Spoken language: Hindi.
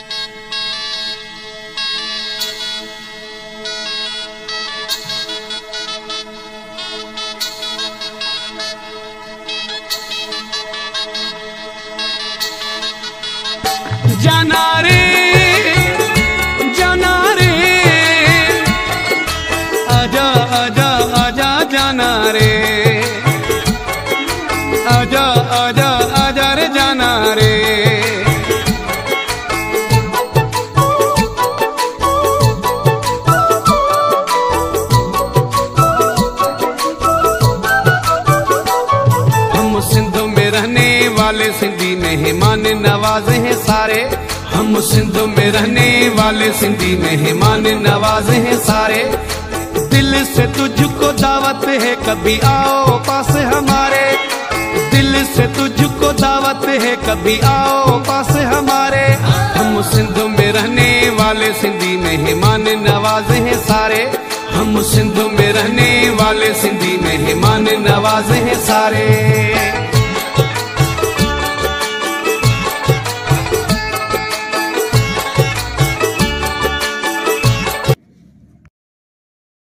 जाना रे आजा आजा आजा जाना रे आजा आजा आजा रे जाना रे। हम सिंध में रहने वाले सिंधी मेहमान नवाजे हैं सारे। हम सिंध में रहने वाले सिंधी मेहमान नवाजे हैं सारे। दिल से तुझको दावत है कभी आओ पास हमारे। दिल से तुझको दावत है कभी आओ पास हमारे। हम सिंध में रहने वाले सिंधी मेहमान नवाजे हैं सारे। हम सिंध में रहने वाले सिंधी मेहमान नवाजे हैं सारे।